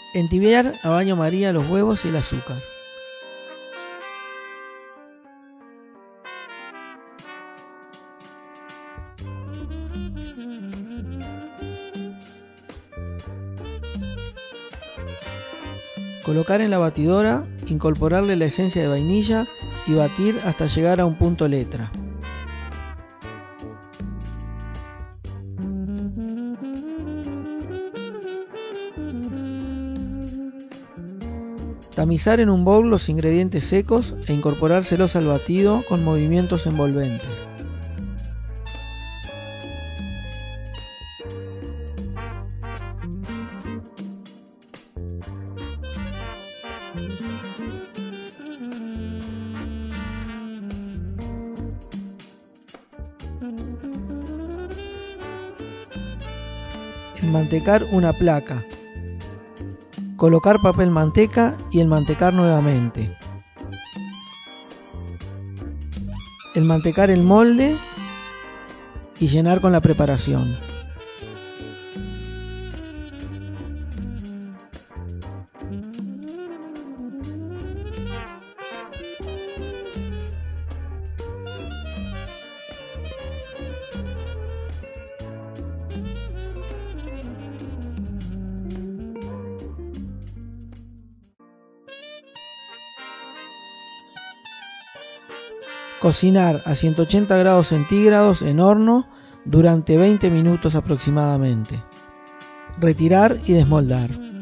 Entibiar a baño María los huevos y el azúcar. Colocar en la batidora, incorporarle la esencia de vainilla y batir hasta llegar a un punto letra. Tamizar en un bowl los ingredientes secos e incorporárselos al batido con movimientos envolventes. Enmantecar una placa. Colocar papel manteca y enmantecar nuevamente. Enmantecar el molde y llenar con la preparación. Cocinar a 180 grados centígrados en horno durante 20 minutos aproximadamente. Retirar y desmoldar.